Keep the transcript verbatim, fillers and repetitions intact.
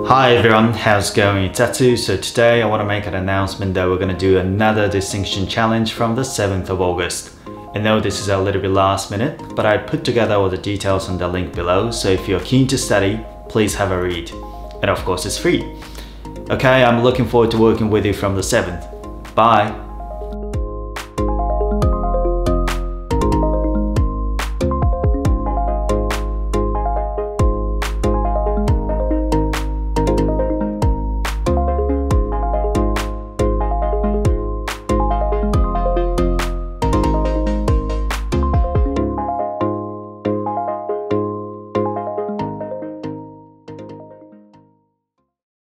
Hi everyone, how's it going? It's Atsu. So today I want to make an announcement that we're going to do another distinction challenge from the seventh of August. I know this is a little bit last minute, but I put together all the details on the link below, so if you're keen to study, please have a read. And of course it's free. Okay, I'm looking forward to working with you from the seventh. Bye!